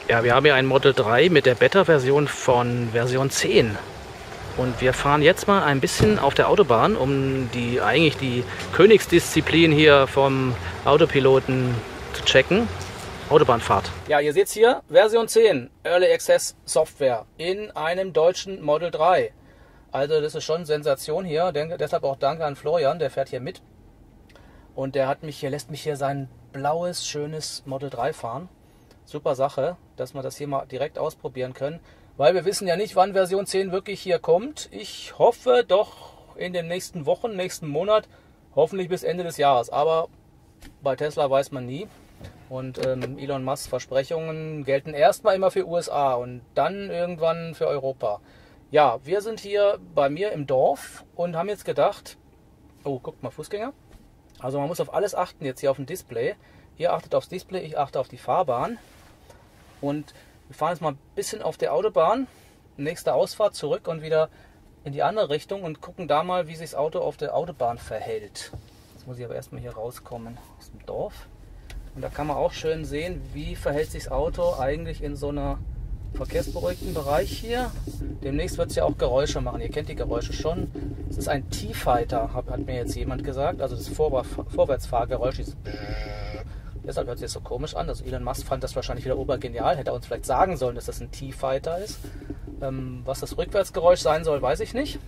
Ja, wir haben hier ein Model 3 mit der Beta-Version von Version 10. Und wir fahren jetzt mal ein bisschen auf der Autobahn, um eigentlich die Königsdisziplin hier vom Autopiloten zu checken. Autobahnfahrt. Ja, ihr seht hier Version 10 Early Access Software in einem deutschen Model 3. Also das ist schon Sensation hier. Deshalb auch danke an Florian, der fährt hier mit. Und der lässt mich hier sein blaues, schönes Model 3 fahren. Super Sache, dass wir das hier mal direkt ausprobieren können. Weil wir wissen ja nicht, wann Version 10 wirklich hier kommt. Ich hoffe doch in den nächsten Wochen, nächsten Monat, hoffentlich bis Ende des Jahres. Aber bei Tesla weiß man nie. Und Elon Musks Versprechungen gelten erstmal immer für USA und dann irgendwann für Europa. Ja, wir sind hier bei mir im Dorf und haben jetzt gedacht, oh, guckt mal, Fußgänger. Also man muss auf alles achten jetzt hier auf dem Display. Ihr achtet aufs Display, ich achte auf die Fahrbahn. Und wir fahren jetzt mal ein bisschen auf der Autobahn, nächste Ausfahrt zurück und wieder in die andere Richtung und gucken da mal, wie sich das Auto auf der Autobahn verhält. Jetzt muss ich aber erstmal hier rauskommen aus dem Dorf. Und da kann man auch schön sehen, wie verhält sich das Auto eigentlich in so einer verkehrsberuhigten Bereich hier. Demnächst wird es ja auch Geräusche machen. Ihr kennt die Geräusche schon. Es ist ein T-Fighter, hat mir jetzt jemand gesagt. Also das Vorwärtsfahrgeräusch. Deshalb hört sich das so komisch an. Also Elon Musk fand das wahrscheinlich wieder obergenial. Hätte er uns vielleicht sagen sollen, dass das ein T-Fighter ist. Was das Rückwärtsgeräusch sein soll, weiß ich nicht.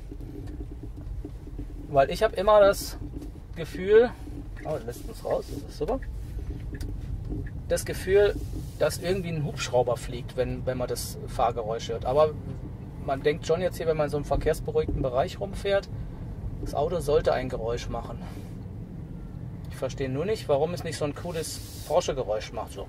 Weil ich habe immer das Gefühl... Oh, der lässt uns raus. Das ist super. Das Gefühl, dass irgendwie ein Hubschrauber fliegt, wenn man das Fahrgeräusch hört. Aber man denkt schon jetzt hier, wenn man in so einem verkehrsberuhigten Bereich rumfährt, das Auto sollte ein Geräusch machen. Ich verstehe nur nicht, warum es nicht so ein cooles Porsche-Geräusch macht. So.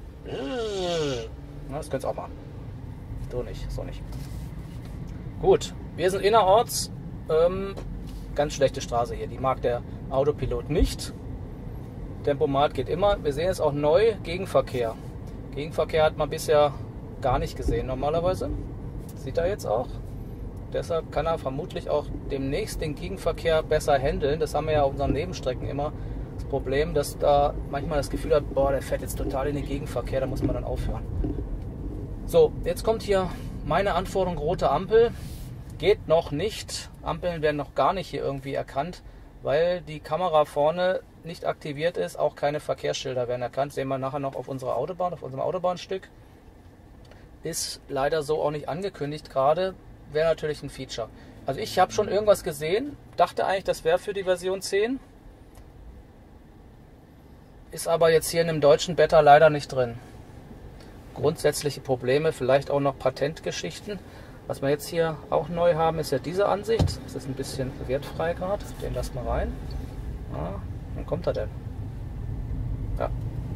Na, das könnte es auch machen. So nicht, so nicht. Gut, wir sind innerorts. Ganz schlechte Straße hier. Die mag der Autopilot nicht. Tempomat geht immer. Wir sehen jetzt auch neu Gegenverkehr. Gegenverkehr hat man bisher gar nicht gesehen normalerweise. Sieht er jetzt auch. Deshalb kann er vermutlich auch demnächst den Gegenverkehr besser handeln. Das haben wir ja auf unseren Nebenstrecken immer. Das Problem, dass da manchmal das Gefühl hat, boah, der fährt jetzt total in den Gegenverkehr, da muss man dann aufhören. So, jetzt kommt hier meine Anforderung, rote Ampel. Geht noch nicht. Ampeln werden noch gar nicht hier irgendwie erkannt, weil die Kamera vorne nicht aktiviert ist, auch keine Verkehrsschilder werden erkannt. Sehen wir nachher noch auf unserer Autobahn, auf unserem Autobahnstück. Ist leider so auch nicht angekündigt gerade. Wäre natürlich ein Feature. Also ich habe schon irgendwas gesehen, dachte eigentlich, das wäre für die Version 10. Ist aber jetzt hier in dem deutschen Beta leider nicht drin. Grundsätzliche Probleme, vielleicht auch noch Patentgeschichten. Was wir jetzt hier auch neu haben, ist ja diese Ansicht. Das ist ein bisschen wertfrei gerade. Den lassen wir rein. Ja, wann kommt er denn? Ja.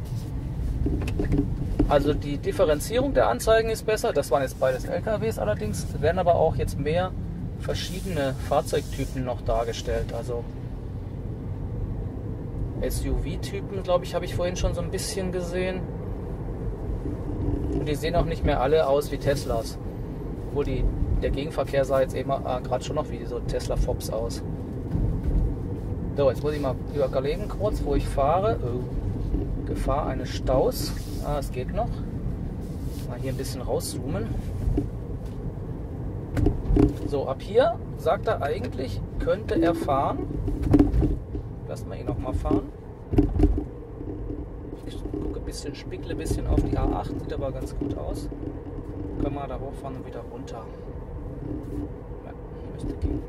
Also die Differenzierung der Anzeigen ist besser. Das waren jetzt beides LKWs allerdings. Es werden aber auch jetzt mehr verschiedene Fahrzeugtypen noch dargestellt. Also SUV-Typen, glaube ich, habe ich vorhin schon so ein bisschen gesehen. Und die sehen auch nicht mehr alle aus wie Teslas. Obwohl der Gegenverkehr sah jetzt eben gerade schon noch wie so Tesla Fops aus. So, jetzt muss ich mal überlegen kurz, wo ich fahre. Oh, Gefahr eines Staus. Ah, es geht noch. Mal hier ein bisschen rauszoomen. So, ab hier sagt er eigentlich, könnte er fahren. Lassen wir ihn noch mal fahren. Ich gucke ein bisschen, spickle ein bisschen auf die A8, sieht aber ganz gut aus. Können wir da hochfahren und wieder runter. Ja, müsste gehen.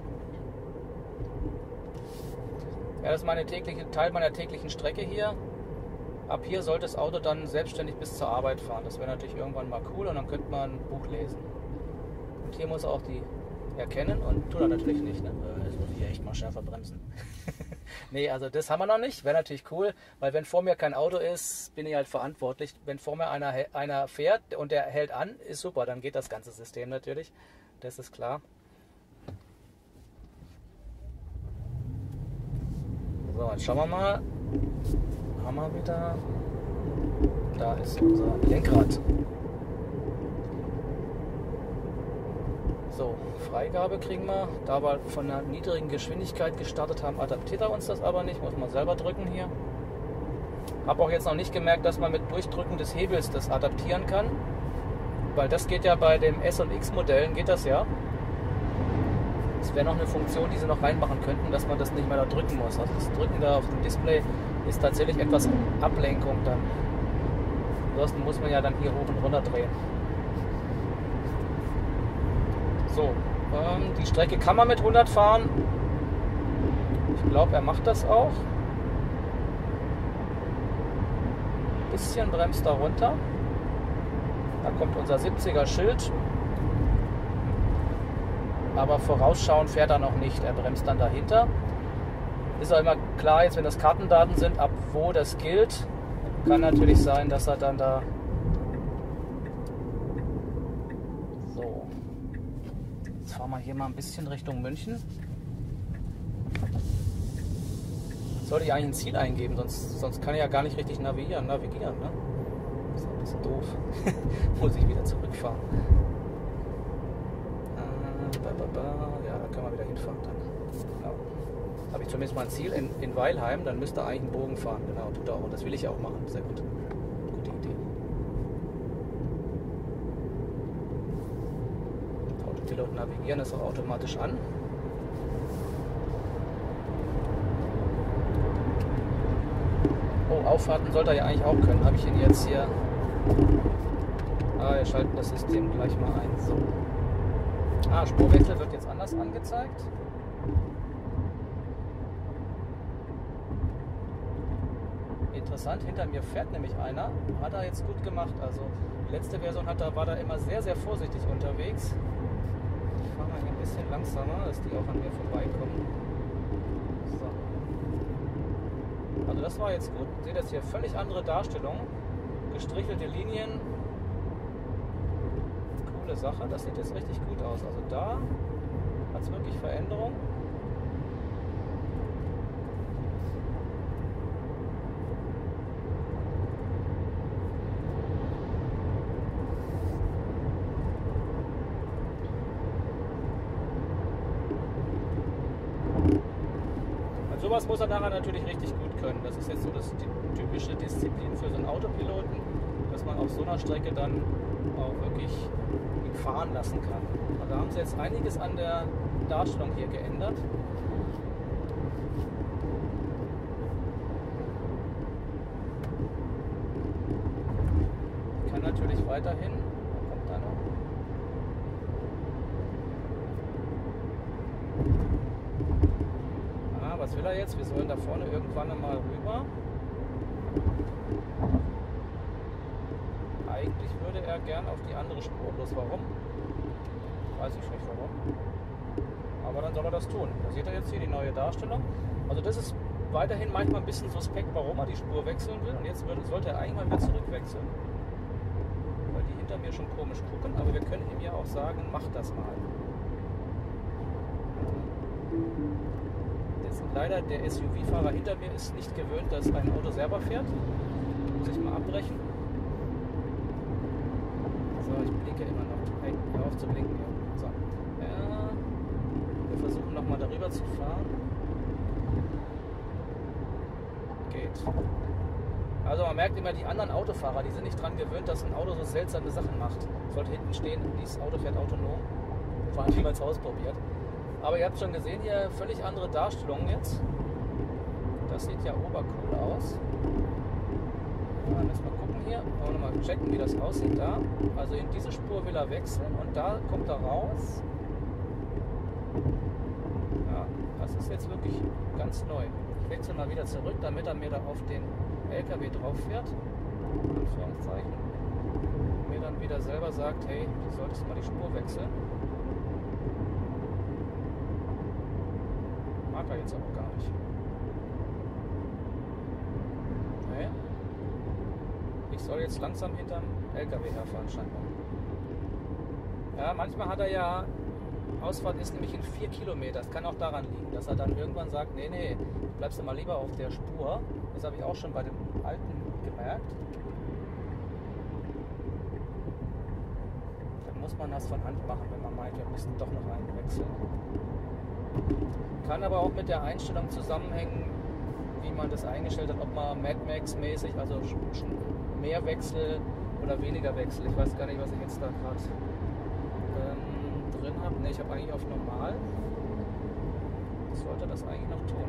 Ja, das ist Teil meiner täglichen Strecke hier. Ab hier sollte das Auto dann selbstständig bis zur Arbeit fahren. Das wäre natürlich irgendwann mal cool und dann könnte man ein Buch lesen. Und hier muss er auch die erkennen und tut er natürlich nicht. Ne? Jetzt muss ich hier echt mal schärfer bremsen. Nee, also das haben wir noch nicht. Wäre natürlich cool, weil wenn vor mir kein Auto ist, bin ich halt verantwortlich. Wenn vor mir einer fährt und der hält an, ist super, dann geht das ganze System natürlich. Das ist klar. So, jetzt schauen wir mal. Haben wir wieder. Da ist unser Lenkrad. So, Freigabe kriegen wir. Da wir von einer niedrigen Geschwindigkeit gestartet haben, adaptiert er uns das aber nicht. Muss man selber drücken hier. Habe auch jetzt noch nicht gemerkt, dass man mit Durchdrücken des Hebels das adaptieren kann. weil das geht ja bei dem S- und X-Modellen, geht das ja. Das wäre noch eine Funktion, die sie noch reinmachen könnten, dass man das nicht mehr da drücken muss. Also das Drücken da auf dem Display ist tatsächlich etwas Ablenkung dann. Ansonsten muss man ja dann hier hoch und runter drehen. So, die Strecke kann man mit 100 fahren. Ich glaube, er macht das auch. Ein bisschen bremst da runter. Da kommt unser 70er Schild. Aber vorausschauen fährt er noch nicht. Er bremst dann dahinter. Ist auch immer klar, jetzt wenn das Kartendaten sind, ab wo das gilt. Kann natürlich sein, dass er dann da... So. Jetzt fahren wir hier mal ein bisschen Richtung München. Jetzt sollte ich eigentlich ein Ziel eingeben, sonst kann ich ja gar nicht richtig navigieren, ne? Das ist ein bisschen doof. Muss ich wieder zurückfahren. Ja, da können wir wieder hinfahren dann. Genau. Habe ich zumindest mal ein Ziel in Weilheim, dann müsste eigentlich einen Bogen fahren. Genau, tut er auch. Und das will ich ja auch machen. Sehr gut. Gute Idee. Autopilot navigieren ist auch automatisch an. Oh, Auffahrten sollte er ja eigentlich auch können. Habe ich ihn jetzt hier... wir schalten das System gleich mal ein. So. Spurwechsel wird jetzt anders angezeigt. Interessant, hinter mir fährt nämlich einer. Hat er jetzt gut gemacht. Also die letzte Version war da immer sehr, sehr vorsichtig unterwegs. Ich fahre mal hier ein bisschen langsamer, dass die auch an mir vorbeikommen. So. Also das war jetzt gut. Seht jetzt hier völlig andere Darstellung. Gestrichelte Linien. Coole Sache. Das sieht jetzt richtig gut aus. Also da hat es wirklich Veränderung. Sowas muss er nachher natürlich richtig gut können. Das ist jetzt so die typische Disziplin für so einen Autopiloten, dass man auf so einer Strecke dann auch wirklich ihn fahren lassen kann. Und da haben sie jetzt einiges an der Darstellung hier geändert. Ich kann natürlich weiterhin, kommt da noch. Was will er jetzt? Wir sollen da vorne irgendwann einmal rüber. Eigentlich würde er gern auf die andere Spur. Bloß warum? Weiß ich nicht warum. Aber dann soll er das tun. Da seht ihr jetzt hier die neue Darstellung. Also das ist weiterhin manchmal ein bisschen suspekt, warum er die Spur wechseln will. Und jetzt sollte er eigentlich mal wieder zurückwechseln. Weil die hinter mir schon komisch gucken. Aber wir können ihm ja auch sagen, mach das mal. Leider, der SUV-Fahrer hinter mir ist nicht gewöhnt, dass ein Auto selber fährt. Muss ich mal abbrechen. So, ich blinke immer noch. Hey, hör auf zu blinken. So. Ja, wir versuchen nochmal darüber zu fahren. Geht. Also man merkt immer, die anderen Autofahrer, die sind nicht dran gewöhnt, dass ein Auto so seltsame Sachen macht. Sollte hinten stehen, dieses Auto fährt autonom. Vor allem, wie man es ausprobiert. Aber ihr habt schon gesehen, hier völlig andere Darstellungen jetzt. Das sieht ja obercool aus. Ja, müssen wir gucken hier. Wollen wir mal checken, wie das aussieht da. Also in diese Spur will er wechseln und da kommt er raus. Ja, das ist jetzt wirklich ganz neu. Ich wechsle mal wieder zurück, damit er mir da auf den LKW drauf fährt. Anführungszeichen. Und mir dann wieder selber sagt, hey, du solltest mal die Spur wechseln. Mag er jetzt aber gar nicht. Nee. Ich soll jetzt langsam hinterm LKW herfahren scheinbar. Ja, manchmal hat er ja, Ausfahrt ist nämlich in 4 Kilometer. Das kann auch daran liegen, dass er dann irgendwann sagt, nee, bleibst du mal lieber auf der Spur. Das habe ich auch schon bei dem alten gemerkt. Dann muss man das von Hand machen, wenn man meint, wir müssen doch noch einen wechseln. Kann aber auch mit der Einstellung zusammenhängen, wie man das eingestellt hat, ob man Mad Max mäßig, also mehr Wechsel oder weniger wechsle. Ich weiß gar nicht, was ich jetzt da gerade drin habe. Ne, ich habe eigentlich auf normal. Ich sollte das eigentlich noch tun.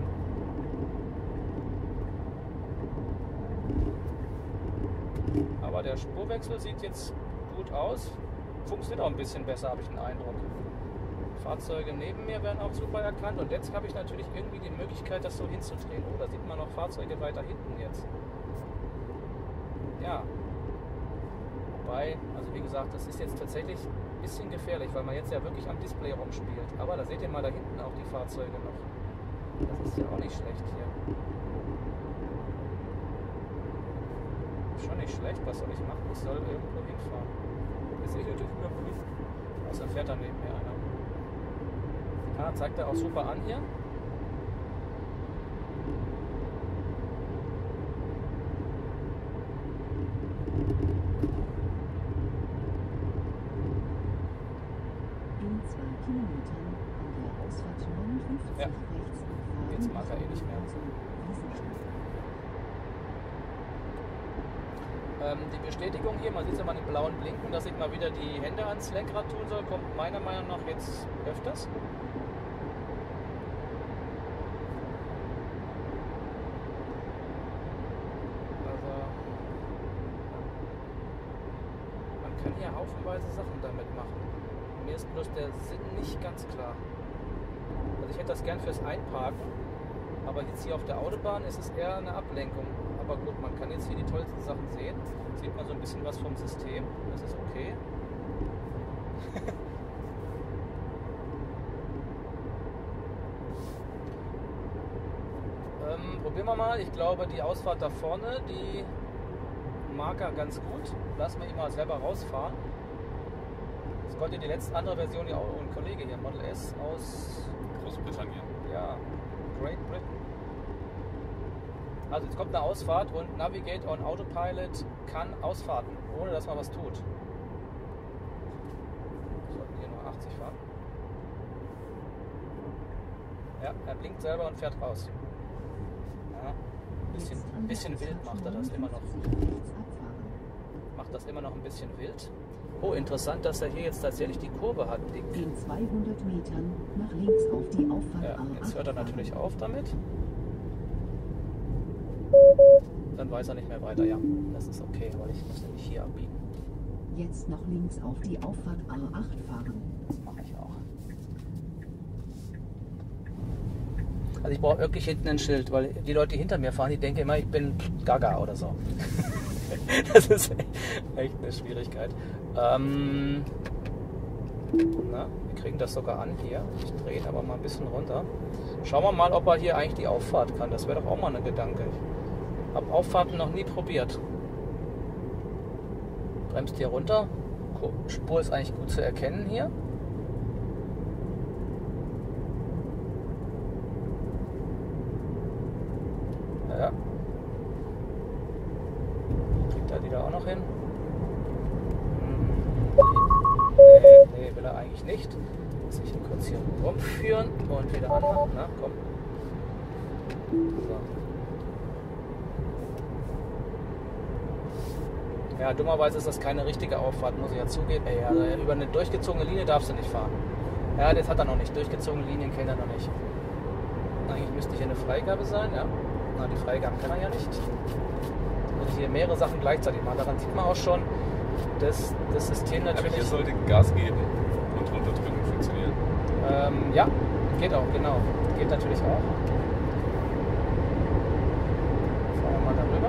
Aber der Spurwechsel sieht jetzt gut aus. Funktioniert auch ein bisschen besser, habe ich den Eindruck. Fahrzeuge neben mir werden auch super erkannt. Und jetzt habe ich natürlich irgendwie die Möglichkeit, das so hinzudrehen. Oh, da sieht man noch Fahrzeuge weiter hinten jetzt. Ja. Wobei, also wie gesagt, das ist jetzt tatsächlich ein bisschen gefährlich, weil man jetzt ja wirklich am Display rumspielt. Aber da seht ihr mal da hinten auch die Fahrzeuge noch. Das ist ja auch nicht schlecht hier. Schon nicht schlecht, was soll ich machen? Ich soll irgendwo hinfahren. Jetzt sehe ich natürlich überprüfen. Außer fährt dann neben mir einer. Ja, zeigt er auch super an hier. In 2 Kilometern an der Ausfahrt 59 Ja. rechts abfahren. Jetzt mag er eh nicht mehr. Die Bestätigung hier, man sieht es ja mal den blauen Blinken, dass ich mal wieder die Hände ans Lenkrad tun soll, kommt meiner Meinung nach jetzt öfters. Also man kann hier haufenweise Sachen damit machen. Mir ist bloß der Sinn nicht ganz klar. Also ich hätte das gern fürs Einparken, aber jetzt hier auf der Autobahn ist es eher eine Ablenkung. Aber gut, man kann jetzt hier die tollsten Sachen sehen. Sieht man so ein bisschen was vom System. Das ist okay. Probieren wir mal. Ich glaube, die Ausfahrt da vorne, die mag er ganz gut. Lassen wir ihn mal selber rausfahren. Das konnte die letzte andere Version ja auch ein Kollege hier, Model S aus Großbritannien. Ja, Great Britain. Also jetzt kommt eine Ausfahrt und Navigate on Autopilot kann ausfahrten, ohne dass man was tut. Wir sollten hier nur 80 fahren. Ja, er blinkt selber und fährt raus. Ja, ein bisschen wild macht er das immer noch. Macht das immer noch ein bisschen wild. Oh, interessant, dass er hier jetzt tatsächlich die Kurve hat. In 200 Metern nach links auf die Auffahrt Ja, A8 jetzt hört er natürlich auf damit. Dann weiß er nicht mehr weiter. Ja, das ist okay, weil ich muss nämlich hier abbiegen. Jetzt noch links auf die Auffahrt A8 fahren. Das mache ich auch. Also ich brauche wirklich hinten ein Schild, weil die Leute, die hinter mir fahren, die denken immer, ich bin Gaga oder so. Das ist echt eine Schwierigkeit. Na, wir kriegen das sogar an hier. Ich drehe ihn aber mal ein bisschen runter. Schauen wir mal, ob er hier eigentlich die Auffahrt kann. Das wäre doch auch mal ein Gedanke. Ich habe Auffahrten noch nie probiert. Bremst hier runter. Spur ist eigentlich gut zu erkennen hier. Ja. Kriegt er die da auch noch hin? Nee, will er eigentlich nicht. Muss ich ihn kurz hier rumführen und wieder anmachen. Na, komm. So. Ja, dummerweise ist das keine richtige Auffahrt, muss ich ja zugeben. Ey, also über eine durchgezogene Linie darfst du nicht fahren. Ja, das hat er noch nicht. Durchgezogene Linien kennt er noch nicht. Eigentlich müsste hier eine Freigabe sein, ja. Na, die Freigaben kann er ja nicht. Also hier mehrere Sachen gleichzeitig machen. Daran sieht man auch schon, dass das System natürlich... Aber hier sollte Gas geben und runterdrücken funktionieren. Ja, geht auch, genau. Geht natürlich auch. Fahren wir mal darüber.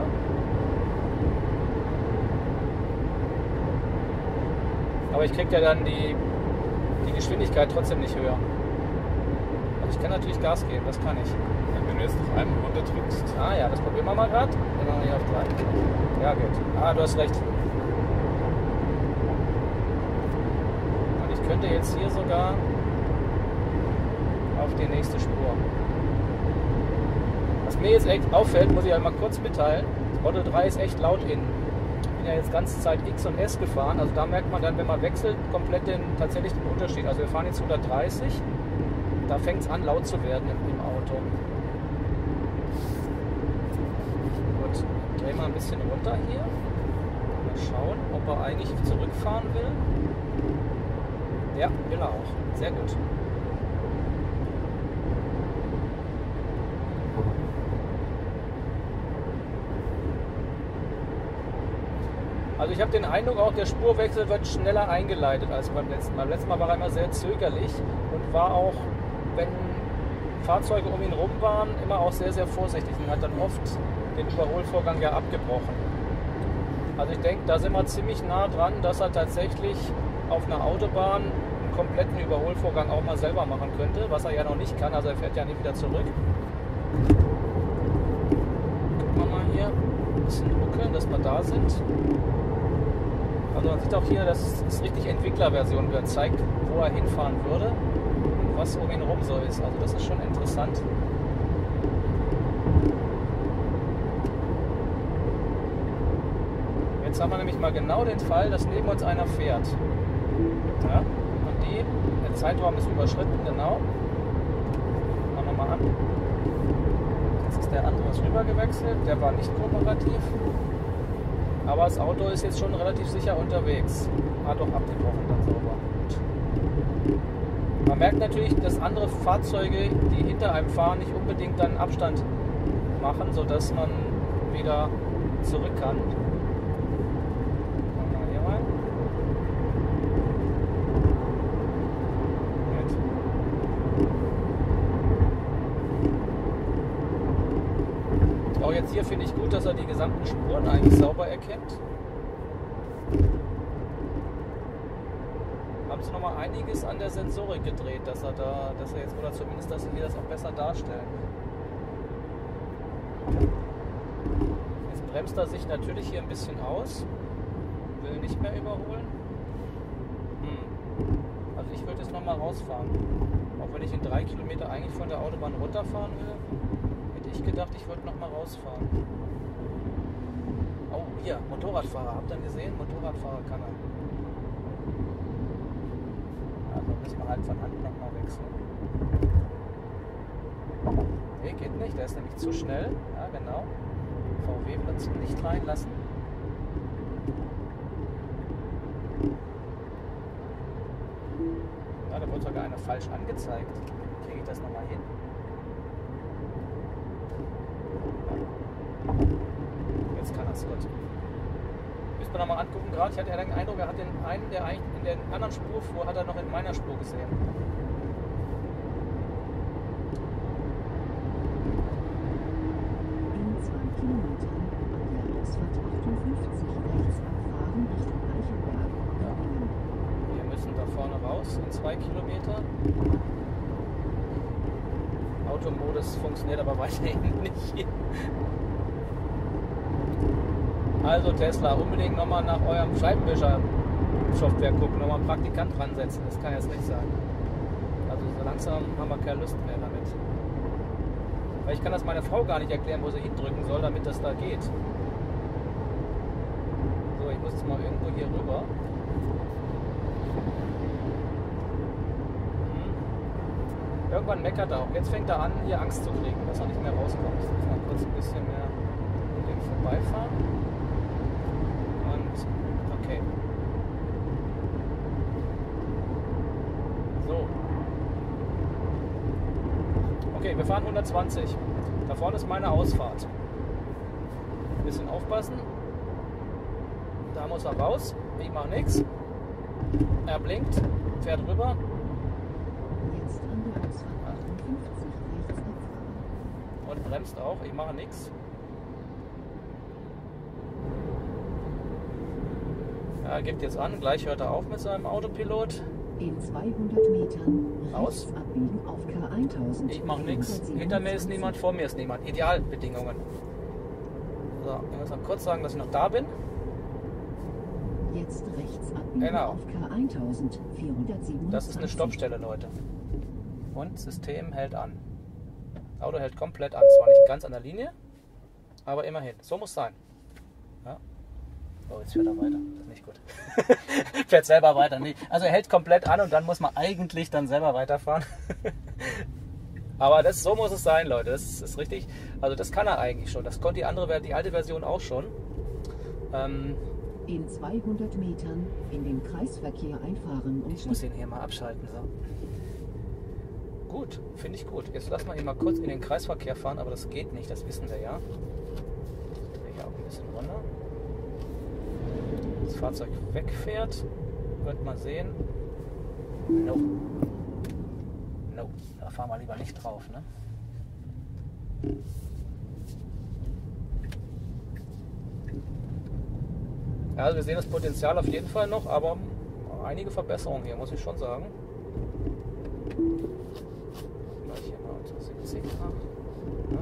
Aber ich kriege ja dann die Geschwindigkeit trotzdem nicht höher. Also ich kann natürlich Gas geben, das kann ich. Ja, wenn du jetzt noch einmal runterdrückst. Ah ja, das probieren wir mal gerade. Dann machen wir hier auf 3. Ja, gut. Ah, du hast recht. Und ich könnte jetzt hier sogar auf die nächste Spur. Was mir jetzt echt auffällt, muss ich halt mal kurz mitteilen. Model 3 ist echt laut innen. Ich bin ja jetzt ganze Zeit X und S gefahren. Also da merkt man dann, wenn man wechselt, komplett tatsächlich den Unterschied. Also wir fahren jetzt 130. Da fängt es an laut zu werden im Auto. Gut, drehen wir ein bisschen runter hier. Mal schauen, ob er eigentlich zurückfahren will. Ja, will er auch. Sehr gut. Also ich habe den Eindruck, auch der Spurwechsel wird schneller eingeleitet als beim letzten Mal. Beim letzten Mal war er immer sehr zögerlich und war auch, wenn Fahrzeuge um ihn rum waren, immer auch sehr, sehr vorsichtig und hat dann oft den Überholvorgang ja abgebrochen. Also ich denke, da sind wir ziemlich nah dran, dass er tatsächlich auf einer Autobahn einen kompletten Überholvorgang auch mal selber machen könnte, was er ja noch nicht kann, also er fährt ja nicht wieder zurück. Gucken wir mal hier, ein bisschen ruckeln, dass wir da sind. Also man sieht auch hier, dass es richtig Entwicklerversion wird, zeigt, wo er hinfahren würde und was um ihn rum so ist. Also das ist schon interessant. Jetzt haben wir nämlich mal genau den Fall, dass neben uns einer fährt. Ja? Und der Zeitraum ist überschritten, genau. Machen wir mal an. Jetzt ist der andere rüber gewechselt, der war nicht kooperativ. Aber das Auto ist jetzt schon relativ sicher unterwegs. Hat auch abgebrochen dann sauber. Man merkt natürlich, dass andere Fahrzeuge, die hinter einem fahren, nicht unbedingt dann Abstand machen, sodass man wieder zurück kann. Machen wir hier rein. Auch jetzt hier finde ich gut, dass er die gesamten Spuren eigentlich sauber erkennt. Haben sie nochmal einiges an der Sensorik gedreht, dass er jetzt, oder zumindest, dass sie hier das auch besser darstellen. Jetzt bremst er sich natürlich hier ein bisschen aus, will nicht mehr überholen. Also ich würde jetzt nochmal rausfahren. Auch wenn ich in 3 Kilometer eigentlich von der Autobahn runterfahren will. Ich gedacht, ich wollte noch mal rausfahren. Oh, hier, Motorradfahrer. Habt ihr gesehen? Motorradfahrer kann er. Also müssen wir halt von Hand noch mal wechseln. Nee, geht nicht. Der ist nämlich zu schnell. Ja, genau. VW will uns nicht reinlassen. Ja, da wurde sogar einer falsch angezeigt. Kriege ich das noch mal hin? Jetzt kann er es gut. Müssen wir nochmal angucken gerade. Ich hatte ja den Eindruck, er hat den einen, der eigentlich in der anderen Spur fuhr, hat er noch in meiner Spur gesehen. In 2 Kilometern an der Ausfahrt 58 rechts abfahren Richtung Reichenberg. Ja. Wir müssen da vorne raus in 2 Kilometer. Automodus funktioniert aber weiterhin nicht. Also Tesla, unbedingt nochmal nach eurem Scheibenwischer-Software gucken, nochmal einen Praktikant dran setzen, das kann jetzt nicht sein. Also so langsam haben wir keine Lust mehr damit. Weil ich kann das meiner Frau gar nicht erklären, wo sie hindrücken soll, damit das da geht. So, ich muss jetzt mal irgendwo hier rüber. Irgendwann meckert er auch. Jetzt fängt er an, hier Angst zu kriegen, dass er nicht mehr rauskommt. Ich muss mal kurz ein bisschen mehr an dem vorbeifahren. Und okay. So. Okay, wir fahren 120. Da vorne ist meine Ausfahrt. Ein bisschen aufpassen. Da muss er raus. Ich mache nichts. Er blinkt, fährt rüber. Jetzt an der Ausfahrt 58 rechts abfahren. Und bremst auch. Ich mache nichts. Er gibt jetzt an. Gleich hört er auf mit seinem Autopilot. In 200 Metern Aus. rechts abbiegen auf K1000. Ich mache nichts. Hinter mir ist niemand, vor mir ist niemand. Idealbedingungen. So, ich muss noch kurz sagen, dass ich noch da bin. Jetzt rechts abbiegen Genau. auf K1427. Das ist eine Stoppstelle, Leute. Und System hält an. Auto hält komplett an. Zwar nicht ganz an der Linie, aber immerhin. So muss sein. Ja. Oh, jetzt fährt er weiter. Das ist nicht gut. Fährt selber weiter. Nee. Also er hält komplett an und dann muss man eigentlich dann selber weiterfahren. Aber so muss es sein, Leute. Das ist richtig. Also das kann er eigentlich schon. Das konnte die alte Version auch schon. In 200 Metern in den Kreisverkehr einfahren und Ich muss den hier mal abschalten. So. Gut, finde ich gut. Jetzt lassen wir ihn mal kurz in den Kreisverkehr fahren, aber das geht nicht, das wissen wir ja. Hier auch ein bisschen runter. Das Fahrzeug wegfährt, wird man sehen. No. No, da fahren wir lieber nicht drauf, ne? Ja, also wir sehen das Potenzial auf jeden Fall noch, aber einige Verbesserungen hier, muss ich schon sagen. Gleich hier mal unter 70 nach. Ja.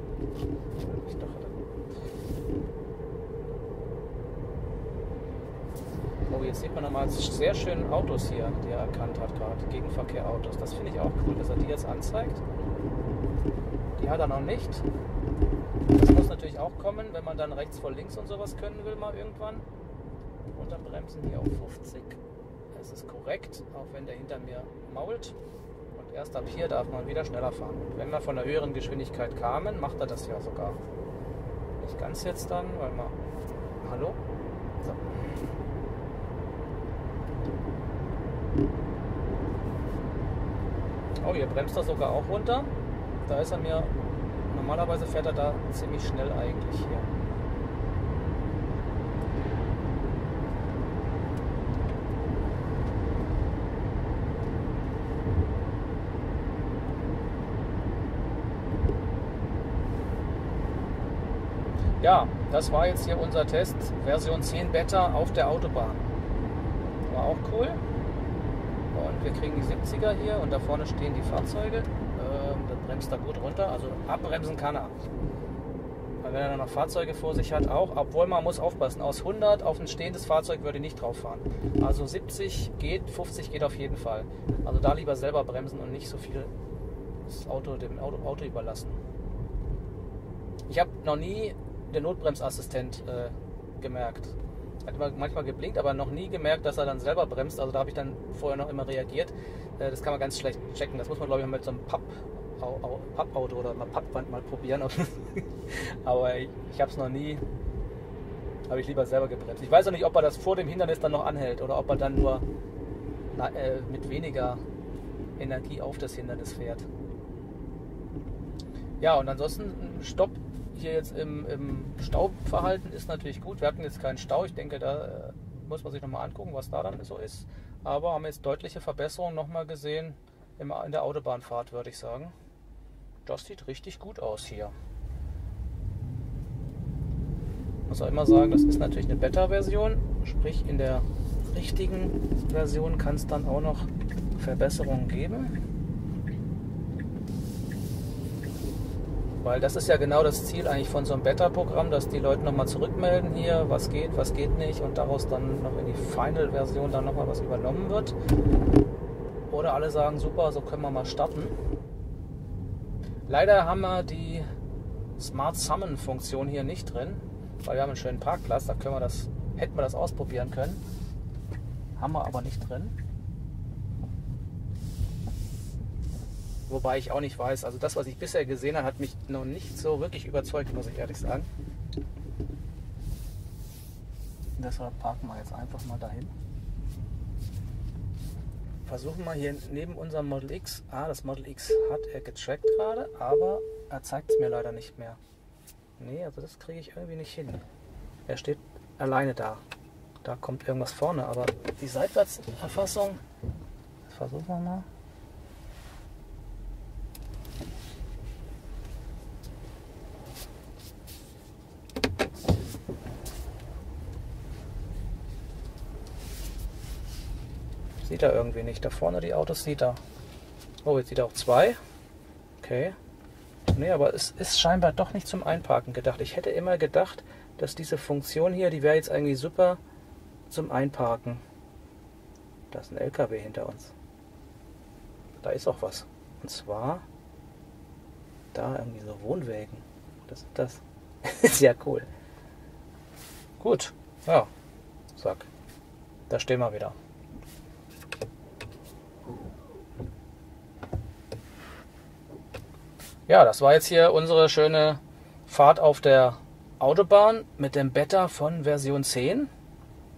Oh, jetzt sieht man nochmal sehr schön Autos hier, die er erkannt hat gerade. Gegenverkehrautos. Das finde ich auch cool, dass er die jetzt anzeigt. Die hat er noch nicht. Das muss natürlich auch kommen, wenn man dann rechts vor links und sowas können will mal irgendwann. Und dann bremsen die auf 50. Das ist korrekt, auch wenn der hinter mir mault. Und erst ab hier darf man wieder schneller fahren. Und wenn wir von einer höheren Geschwindigkeit kamen, macht er das ja sogar. Nicht ganz jetzt dann, weil man... Hallo? So. Oh, hier bremst er sogar auch runter. Da ist er mir... Normalerweise fährt er da ziemlich schnell eigentlich hier. Ja, das war jetzt hier unser Test, Version 10 Beta auf der Autobahn. War auch cool. Und wir kriegen die 70er hier und da vorne stehen die Fahrzeuge. Da bremst er gut runter, also abbremsen kann er. Weil wenn er dann noch Fahrzeuge vor sich hat, auch, obwohl man muss aufpassen, aus 100 auf ein stehendes Fahrzeug würde ich nicht drauf fahren. Also 70 geht, 50 geht auf jeden Fall. Also da lieber selber bremsen und nicht so viel das Auto dem Auto überlassen. Ich habe noch nie den Notbremsassistent gemerkt. Hat manchmal geblinkt, aber noch nie gemerkt, dass er dann selber bremst. Also da habe ich dann vorher noch immer reagiert. Das kann man ganz schlecht checken. Das muss man, glaube ich, mit so einem Pappauto oder einer Pappwand mal probieren. Aber ich habe es noch nie, habe ich lieber selber gebremst. Ich weiß auch nicht, ob er das vor dem Hindernis dann noch anhält oder ob er dann nur mit weniger Energie auf das Hindernis fährt. Ja, und ansonsten ein Stopp hier jetzt im Stauverhalten ist natürlich gut. Wir hatten jetzt keinen Stau. Ich denke, da muss man sich nochmal angucken, was da dann so ist. Aber haben jetzt deutliche Verbesserungen nochmal gesehen in der Autobahnfahrt, würde ich sagen. Das sieht richtig gut aus hier. Ich muss auch immer sagen, das ist natürlich eine Beta-Version. Sprich, in der richtigen Version kann es dann auch noch Verbesserungen geben. Weil das ist ja genau das Ziel eigentlich von so einem Beta-Programm, dass die Leute nochmal zurückmelden hier, was geht nicht und daraus dann noch in die Final-Version dann nochmal was übernommen wird. Oder alle sagen, super, so können wir mal starten. Leider haben wir die Smart Summon-Funktion hier nicht drin, weil wir haben einen schönen Parkplatz, da hätten wir das ausprobieren können. Haben wir aber nicht drin. Wobei ich auch nicht weiß, also das, was ich bisher gesehen habe, hat mich noch nicht so wirklich überzeugt, muss ich ehrlich sagen. Deshalb parken wir jetzt einfach mal dahin. Versuchen wir hier neben unserem Model X. Das Model X hat er getrackt gerade, aber er zeigt es mir leider nicht mehr. Nee, also das kriege ich irgendwie nicht hin. Er steht alleine da. Da kommt irgendwas vorne, aber die Seitwärtserfassung, das versuchen wir mal. Sieht er irgendwie nicht. Da vorne die Autos sieht er. Oh, jetzt sieht er auch zwei. Okay. Nee, aber es ist scheinbar doch nicht zum Einparken gedacht. Ich hätte immer gedacht, dass diese Funktion hier, die wäre jetzt eigentlich super zum Einparken. Da ist ein LKW hinter uns. Da ist auch was. Und zwar da irgendwie so Wohnwägen. Das ist ja cool. Gut. Ja. Zack. Da stehen wir wieder. Ja, das war jetzt hier unsere schöne Fahrt auf der Autobahn mit dem Beta von Version 10.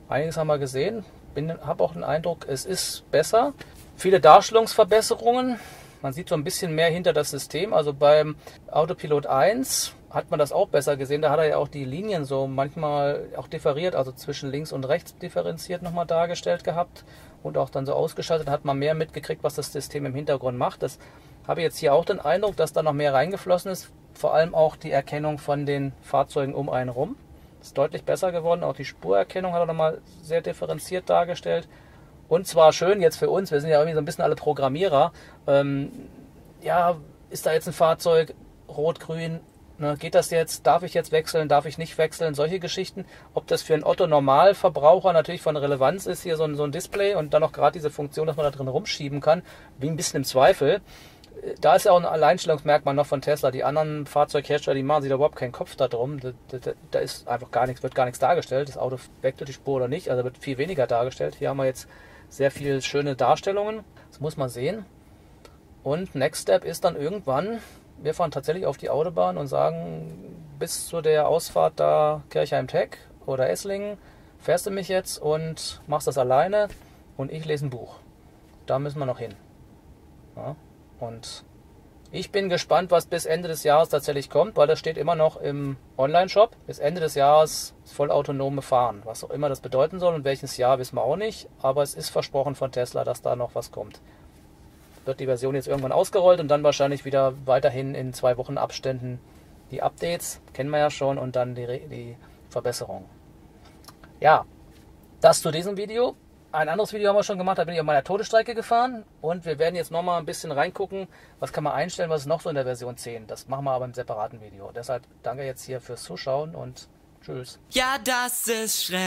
Einiges haben wir gesehen. Habe auch den Eindruck, es ist besser. Viele Darstellungsverbesserungen. Man sieht so ein bisschen mehr hinter das System. Also beim Autopilot 1 hat man das auch besser gesehen. Da hat er ja auch die Linien so manchmal auch differiert, also zwischen links und rechts differenziert nochmal dargestellt gehabt und auch dann so ausgeschaltet. Da hat man mehr mitgekriegt, was das System im Hintergrund macht. Das habe ich jetzt hier auch den Eindruck, dass da noch mehr reingeflossen ist. Vor allem auch die Erkennung von den Fahrzeugen um einen rum. Ist deutlich besser geworden. Auch die Spurerkennung hat er nochmal sehr differenziert dargestellt. Und zwar schön jetzt für uns, wir sind ja irgendwie so ein bisschen alle Programmierer. Ja, ist da jetzt ein Fahrzeug, rot, grün, ne, geht das jetzt, darf ich jetzt wechseln, darf ich nicht wechseln, solche Geschichten. Ob das für einen Otto-Normalverbraucher natürlich von Relevanz ist, hier so ein Display und dann noch gerade diese Funktion, dass man da drin rumschieben kann, wie ein bisschen im Zweifel. Da ist ja auch ein Alleinstellungsmerkmal noch von Tesla. Die anderen Fahrzeughersteller, die machen sich da überhaupt keinen Kopf darum. Da ist einfach gar nichts, wird gar nichts dargestellt. Das Auto wechselt die Spur oder nicht, also wird viel weniger dargestellt. Hier haben wir jetzt sehr viele schöne Darstellungen. Das muss man sehen. Und Next Step ist dann irgendwann, wir fahren tatsächlich auf die Autobahn und sagen, bis zu der Ausfahrt da Kirchheim-Tech oder Esslingen, fährst du mich jetzt und machst das alleine und ich lese ein Buch. Da müssen wir noch hin. Ja, und ich bin gespannt, was bis Ende des Jahres tatsächlich kommt, weil das steht immer noch im Online-Shop. Bis Ende des Jahres vollautonome Fahren. Was auch immer das bedeuten soll und welches Jahr, wissen wir auch nicht. Aber es ist versprochen von Tesla, dass da noch was kommt. Wird die Version jetzt irgendwann ausgerollt und dann wahrscheinlich wieder weiterhin in 2 Wochen Abständen die Updates. Kennen wir ja schon und dann die Verbesserungen. Ja, das zu diesem Video. Ein anderes Video haben wir schon gemacht, da bin ich auf meiner Todesstrecke gefahren und wir werden jetzt nochmal ein bisschen reingucken, was kann man einstellen, was ist noch so in der Version 10. Das machen wir aber im separaten Video. Deshalb danke jetzt hier fürs Zuschauen und tschüss. Ja, das ist schräg.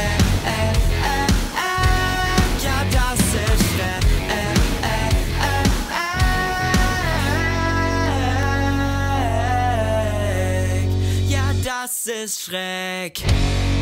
Ja, das ist schräg. Ja, das ist schräg.